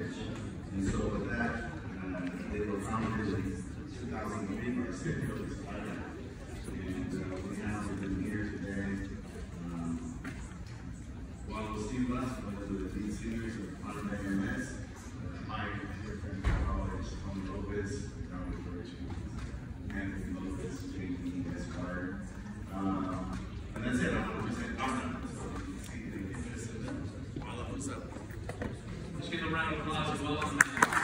Heritage. And so with that, they were founded in 2003 by St. Philip's Island. And we have been here today. While Steve left, one of the lead singers of Modern Day MS, my dear friend from college, Tony Lopez, Carlos Virtue, Anthony Lopez, JD Escar. And that's it, 100% honor. So you can see the interest in them. What's up? Let's give a round of applause and welcome.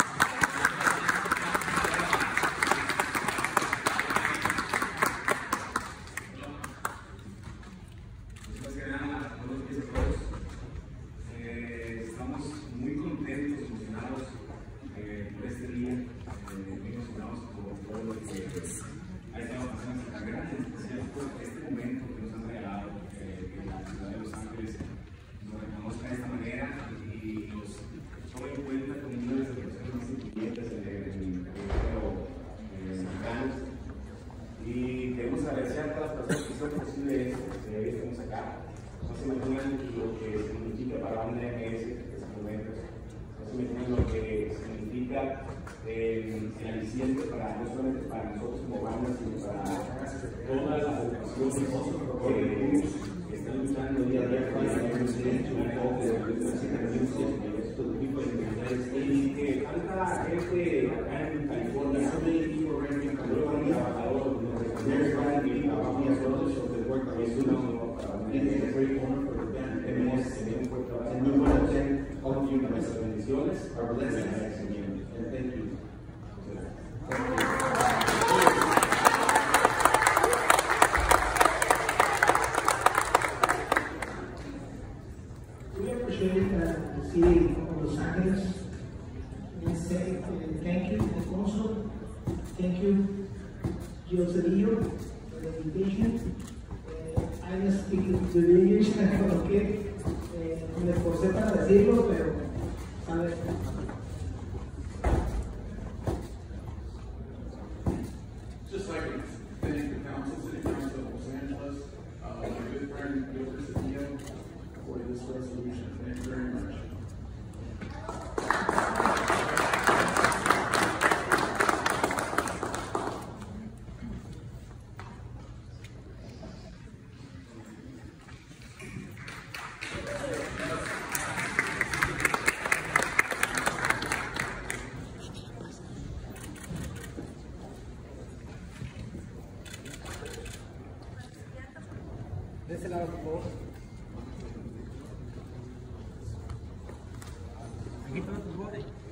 Estamos muy contentos, emocionados por este día, muy emocionados por todo lo que ha estado pasando en nuestra carrera, en especial por este momento que nos han regalado, que la ciudad de Los Ángeles nos reconozca de esta manera y nos tome en cuenta como una de las personas más influyentes en el género mexicano. Y queremos agradecer a todas las personas que hicieron posible esto, que hoy estemos acá. No se imaginan lo que significa para Banda MS estos momentos, no se imaginan lo que significa el aliciente para, no solamente para nosotros como banda, sino para todas las agrupaciones que están luchando día a día para y que tanta gente acá en California, trabajador, nos reconozcan y trabajamos nosotros sobre el work, es un honor para nosotros. Tenemos un fuerte abrazo. Muy buenas noches, nuestras bendiciones, our blessings, and thank you. We appreciate the city of Los Angeles. We say thank you, Alfonso. Thank you, Gio Cedillo, for the invitation. I just speak the English, okay. Me esforcé para decirlo, pero ¿sabes? Just like to thank the council, City Council of Los Angeles, my good friend Gilbert Cedillo, for this resolution. Thank you very much. De ese lado, por favor. Aquí, por favor.